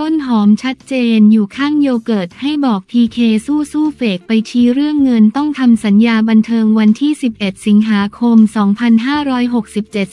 ต้นหอมชัดเจนอยู่ข้างโยเกิร์ตให้บอกพีเคสู้เฟกไปชี้เรื่องเงินต้องทำสัญญาบันเทิงวันที่11 สิงหาคม 2567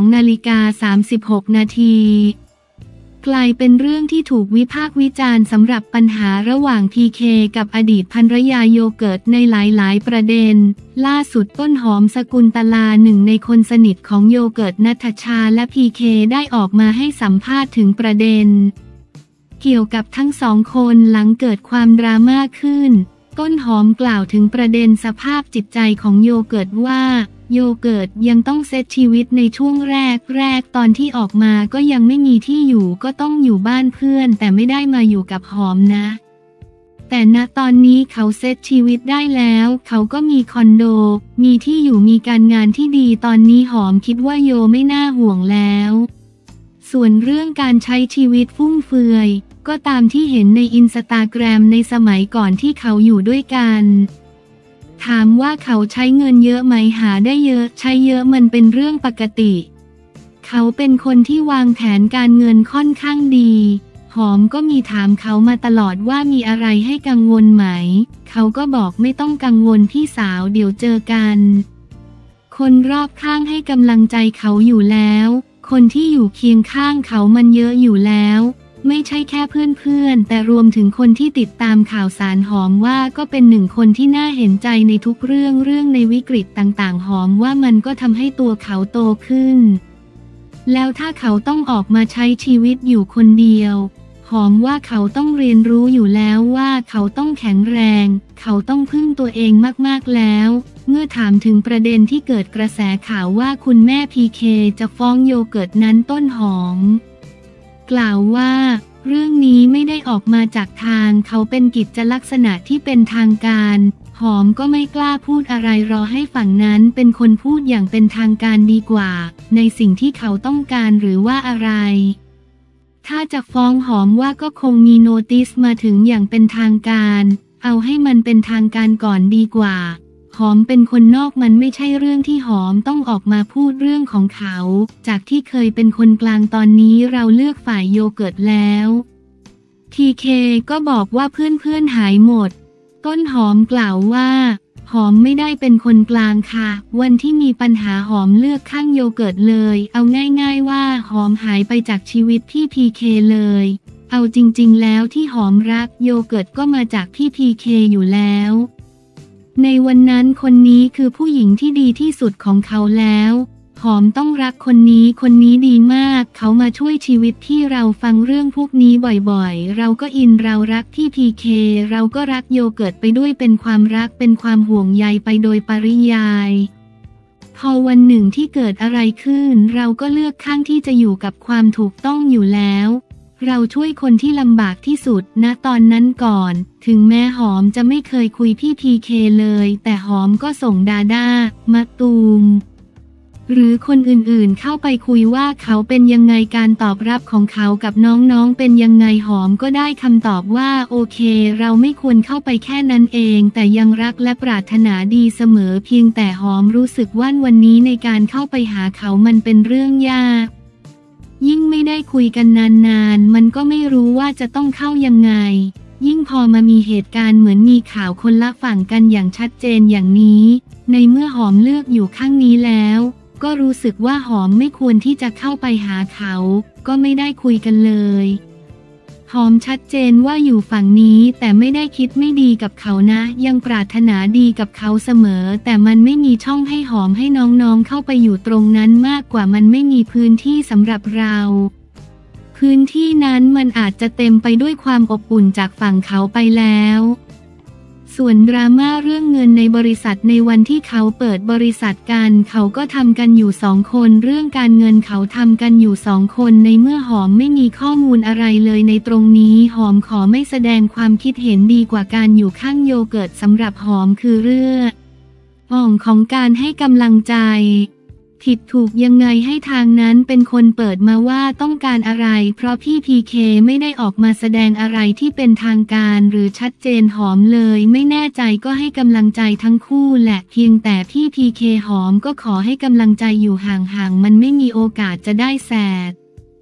12:36 นาทีกลายเป็นเรื่องที่ถูกวิพากษ์วิจารณ์สำหรับปัญหาระหว่างพีเคกับอดีตภรรยาโยเกิร์ตในหลายประเด็นล่าสุดต้นหอมสกุลตลาหนึ่งในคนสนิทของโยเกิร์ตณัฐชาและพีเคได้ออกมาให้สัมภาษณ์ถึงประเด็นเกี่ยวกับทั้งสองคนหลังเกิดความดราม่าขึ้นต้นหอมกล่าวถึงประเด็นสภาพจิตใจของโยเกิร์ตว่าโยเกิร์ตยังต้องเซตชีวิตในช่วงแรกตอนที่ออกมาก็ยังไม่มีที่อยู่ก็ต้องอยู่บ้านเพื่อนแต่ไม่ได้มาอยู่กับหอมนะแต่ณตอนนี้เขาเซตชีวิตได้แล้วเขาก็มีคอนโดมีที่อยู่มีการงานที่ดีตอนนี้หอมคิดว่าโยไม่น่าห่วงแล้วส่วนเรื่องการใช้ชีวิตฟุ่มเฟือยก็ตามที่เห็นในอินสตาแกรมในสมัยก่อนที่เขาอยู่ด้วยกันถามว่าเขาใช้เงินเยอะไหมหาได้เยอะใช้เยอะมันเป็นเรื่องปกติเขาเป็นคนที่วางแผนการเงินค่อนข้างดีหอมก็มีถามเขามาตลอดว่ามีอะไรให้กังวลไหมเขาก็บอกไม่ต้องกังวลพี่สาวเดี๋ยวเจอกันคนรอบข้างให้กำลังใจเขาอยู่แล้วคนที่อยู่เคียงข้างเขามันเยอะอยู่แล้วไม่ใช่แค่เพื่อนแต่รวมถึงคนที่ติดตามข่าวสารหอมว่าก็เป็นหนึ่งคนที่น่าเห็นใจในทุกเรื่องในวิกฤตต่างๆหอมว่ามันก็ทำให้ตัวเขาโตขึ้นแล้วถ้าเขาต้องออกมาใช้ชีวิตอยู่คนเดียวหอมว่าเขาต้องเรียนรู้อยู่แล้วว่าเขาต้องแข็งแรงเขาต้องพึ่งตัวเองมากๆแล้วเมื่อถามถึงประเด็นที่เกิดกระแสข่าวว่าคุณแม่พีเคจะฟ้องโยเกิร์ตนั้นต้นหอมกล่าวว่าเรื่องนี้ไม่ได้ออกมาจากทางเขาเป็นกิจลักษณะที่เป็นทางการหอมก็ไม่กล้าพูดอะไรรอให้ฝั่งนั้นเป็นคนพูดอย่างเป็นทางการดีกว่าในสิ่งที่เขาต้องการหรือว่าอะไรถ้าจะฟ้องหอมว่าก็คงมีโนติสมาถึงอย่างเป็นทางการเอาให้มันเป็นทางการก่อนดีกว่าหอมเป็นคนนอกมันไม่ใช่เรื่องที่หอมต้องออกมาพูดเรื่องของเขาจากที่เคยเป็นคนกลางตอนนี้เราเลือกฝ่ายโยเกิร์ตแล้วทีเคก็บอกว่าเพื่อนหายหมดต้นหอมกล่าวว่าหอมไม่ได้เป็นคนกลางค่ะวันที่มีปัญหาหอมเลือกข้างโยเกิร์ตเลยเอาง่ายๆว่าหอมหายไปจากชีวิตพี่พีเคเลยเอาจริงๆแล้วที่หอมรักโยเกิร์ตก็มาจากพี่พีเคอยู่แล้วในวันนั้นคนนี้คือผู้หญิงที่ดีที่สุดของเขาแล้วหอมต้องรักคนนี้ดีมากเขามาช่วยชีวิตที่เราฟังเรื่องพวกนี้บ่อยๆเราก็อินเรารักพี่พีเคเราก็รักโยเกิร์ตไปด้วยเป็นความรักเป็นความห่วงใยไปโดยปริยายพอวันหนึ่งที่เกิดอะไรขึ้นเราก็เลือกข้างที่จะอยู่กับความถูกต้องอยู่แล้วเราช่วยคนที่ลำบากที่สุดณตอนนั้นก่อนถึงแม้หอมจะไม่เคยคุยพี่พีเคเลยแต่หอมก็ส่งดาด้ามะตูมหรือคนอื่นๆเข้าไปคุยว่าเขาเป็นยังไงการตอบรับของเขากับน้องๆเป็นยังไงหอมก็ได้คำตอบว่าโอเคเราไม่ควรเข้าไปแค่นั้นเองแต่ยังรักและปรารถนาดีเสมอเพียงแต่หอมรู้สึกว่าวันนี้ในการเข้าไปหาเขามันเป็นเรื่องยากยิ่งไม่ได้คุยกันนานๆมันก็ไม่รู้ว่าจะต้องเข้ายังไงยิ่งพอมามีเหตุการณ์เหมือนมีข่าวคนละฝั่งกันอย่างชัดเจนอย่างนี้ในเมื่อหอมเลือกอยู่ข้างนี้แล้วก็รู้สึกว่าหอมไม่ควรที่จะเข้าไปหาเขาก็ไม่ได้คุยกันเลยหอมชัดเจนว่าอยู่ฝั่งนี้แต่ไม่ได้คิดไม่ดีกับเขานะยังปรารถนาดีกับเขาเสมอแต่มันไม่มีช่องให้หอมให้น้องๆเข้าไปอยู่ตรงนั้นมากกว่ามันไม่มีพื้นที่สำหรับเราพื้นที่นั้นมันอาจจะเต็มไปด้วยความอบอุ่นจากฝั่งเขาไปแล้วส่วนดราม่าเรื่องเงินในบริษัทในวันที่เขาเปิดบริษัทกันเขาก็ทำกันอยู่2 คนเรื่องการเงินเขาทำกันอยู่2 คนในเมื่อหอมไม่มีข้อมูลอะไรเลยในตรงนี้หอมขอไม่แสดงความคิดเห็นดีกว่าการอยู่ข้างโยเกิร์ตสำหรับหอมคือเรื่องของการให้กำลังใจผิดถูกยังไงให้ทางนั้นเป็นคนเปิดมาว่าต้องการอะไรเพราะพี่พีเคไม่ได้ออกมาแสดงอะไรที่เป็นทางการหรือชัดเจนหอมเลยไม่แน่ใจก็ให้กำลังใจทั้งคู่แหละเพียงแต่พี่พีเคหอมก็ขอให้กำลังใจอยู่ห่างๆมันไม่มีโอกาสจะได้แสด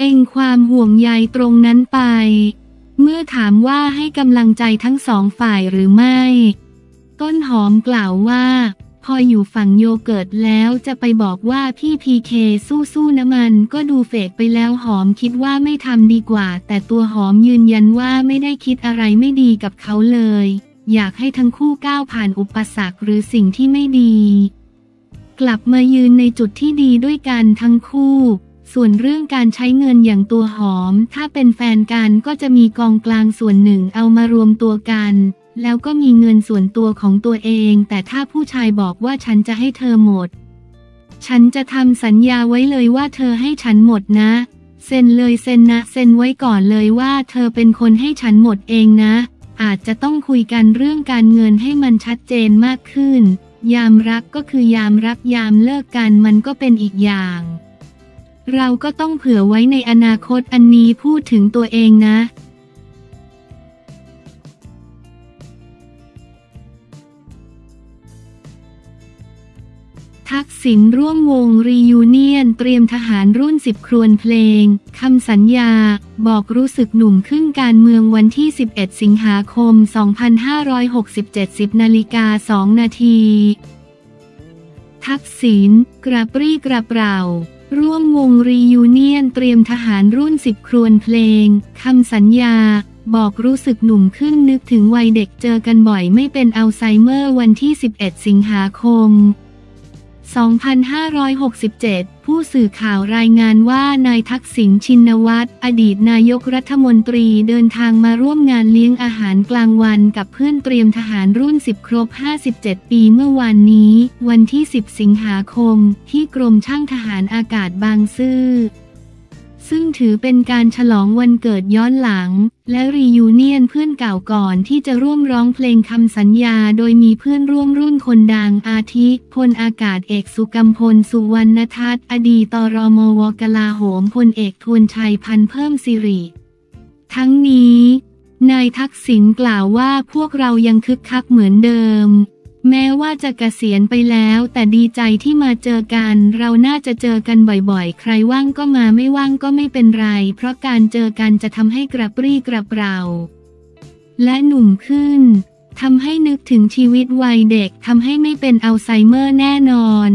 เองความห่วงใยตรงนั้นไปเมื่อถามว่าให้กำลังใจทั้งสองฝ่ายหรือไม่ต้นหอมกล่าวว่าพออยู่ฝั่งโยเกิร์ตแล้วจะไปบอกว่าพี่พีเคสู้ๆนะมันก็ดูเฟกไปแล้วหอมคิดว่าไม่ทำดีกว่าแต่ตัวหอมยืนยันว่าไม่ได้คิดอะไรไม่ดีกับเขาเลยอยากให้ทั้งคู่ก้าวผ่านอุปสรรคหรือสิ่งที่ไม่ดีกลับมายืนในจุดที่ดีด้วยกันทั้งคู่ส่วนเรื่องการใช้เงินอย่างตัวหอมถ้าเป็นแฟนกันก็จะมีกองกลางส่วนหนึ่งเอามารวมตัวกันแล้วก็มีเงินส่วนตัวของตัวเองแต่ถ้าผู้ชายบอกว่าฉันจะให้เธอหมดฉันจะทำสัญญาไว้เลยว่าเธอให้ฉันหมดนะเซ็นเลยเซ็นนะเซ็นไว้ก่อนเลยว่าเธอเป็นคนให้ฉันหมดเองนะอาจจะต้องคุยกันเรื่องการเงินให้มันชัดเจนมากขึ้นยามรักก็คือยามรักยามเลิกกันมันก็เป็นอีกอย่างเราก็ต้องเผื่อไว้ในอนาคตอันนี้พูดถึงตัวเองนะทักษิณร่วมวงรียูเนียนเตรียมทหารรุ่น10ครวญเพลงคำสัญญาบอกรู้สึกหนุ่มขึ้นการเมืองวันที่11สิงหาคม2567 10:02 นาทีทักษิณกระปรี้กระเปร่าร่วมวงรียูเนียนเตรียมทหารรุ่น10ครวญเพลงคำสัญญาบอกรู้สึกหนุ่มขึ้นนึกถึงวัยเด็กเจอกันบ่อยไม่เป็นอัลไซเมอร์วันที่11สิงหาคม2567 ผู้สื่อข่าวรายงานว่านายทักษิณชินวัตรอดีตนายกรัฐมนตรีเดินทางมาร่วมงานเลี้ยงอาหารกลางวันกับเพื่อนเตรียมทหารรุ่น10ครบ57ปีเมื่อวานนี้วันที่10สิงหาคมที่กรมช่างทหารอากาศบางซื่อซึ่งถือเป็นการฉลองวันเกิดย้อนหลังและรียูเนียนเพื่อนเก่าก่อนที่จะร่วมร้องเพลงคำสัญญาโดยมีเพื่อนร่วมรุ่นคนดังอาทิพลอากาศเอกสุกัมพลสุวรรณทัศน์อดีตรมวกลาโหมพลเอกทวนชัยพันธุ์เพิ่มสิริทั้งนี้นายทักษิณกล่าวว่าพวกเรายังคึกคักเหมือนเดิมแม้ว่าจะเกษียณไปแล้วแต่ดีใจที่มาเจอกันเราน่าจะเจอกันบ่อยๆใครว่างก็มาไม่ว่างก็ไม่เป็นไรเพราะการเจอกันจะทำให้กระปรี้กระเปร่าและหนุ่มขึ้นทำให้นึกถึงชีวิตวัยเด็กทำให้ไม่เป็นอัลไซเมอร์แน่นอน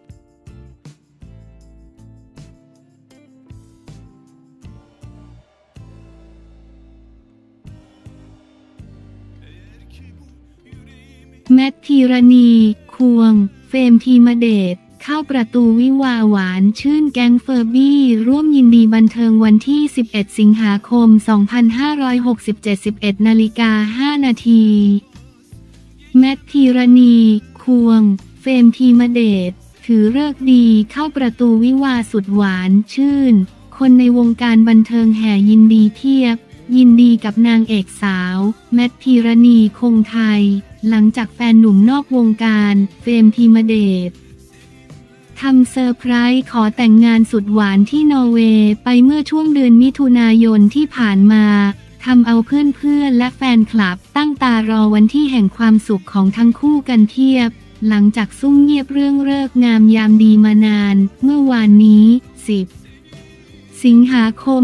แมทพีรณีควงเฟรมพีมเดชเข้าประตูวิวาหวานชื่นแก๊งเฟอร์บี้ร่วมยินดีบันเทิงวันที่11สิงหาคม2567 11:05 นาทีแมทพีรณีควงเฟรมพีมเดชถือฤกษ์ดีเข้าประตูวิวาสุดหวานชื่นคนในวงการบันเทิงแห่ยินดีเพียบยินดีกับนางเอกสาวแมทพีรณีคงไทยหลังจากแฟนหนุ่มนอกวงการเฟรมพีมเดชทำเซอร์ไพรส์ขอแต่งงานสุดหวานที่นอร์เวย์ไปเมื่อช่วงเดือนมิถุนายนที่ผ่านมาทำเอาเพื่อนๆและแฟนคลับตั้งตารอวันที่แห่งความสุขของทั้งคู่กันเทียบหลังจากซุ่มเงียบเรื่องฤกษ์งามยามดีมานานเมื่อวานนี้10สิงหาคม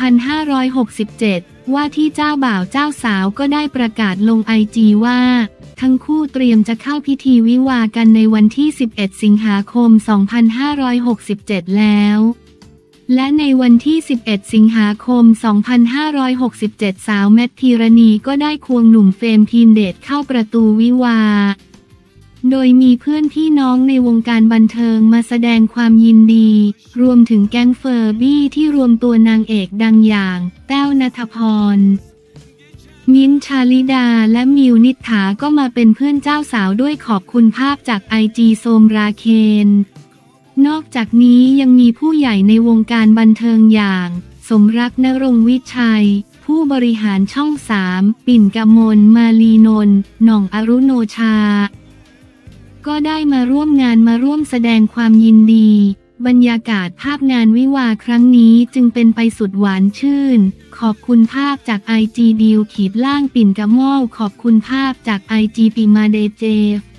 2567ว่าที่เจ้าบ่าวเจ้าสาวก็ได้ประกาศลงIGว่าทั้งคู่เตรียมจะเข้าพิธีวิวากันในวันที่11สิงหาคม2567แล้วและในวันที่11สิงหาคม2567สาวแมทพีรณีก็ได้ควงหนุ่มเฟรมพีมเดชเข้าประตูวิวาโดยมีเพื่อนพี่น้องในวงการบันเทิงมาแสดงความยินดีรวมถึงแก๊งเฟอร์บี้ที่รวมตัวนางเอกดังอย่างแต้วณัฐพรมิ้นท์ชาลิดาและมิวนิษฐาก็มาเป็นเพื่อนเจ้าสาวด้วยขอบคุณภาพจากIGโสมราเคนนอกจากนี้ยังมีผู้ใหญ่ในวงการบันเทิงอย่างสมรักนรงค์วิชัยผู้บริหารช่อง3ปิ่นกมลมาลีนนท์หน่องอรุโนชาก็ได้มาร่วมงานมาร่วมแสดงความยินดีบรรยากาศภาพงานวิวาครั้งนี้จึงเป็นไปสุดหวานชื่นขอบคุณภาพจากIG ดิวขีดล่างปิ่นกมลขอบคุณภาพจากIG ปิมาเดเจ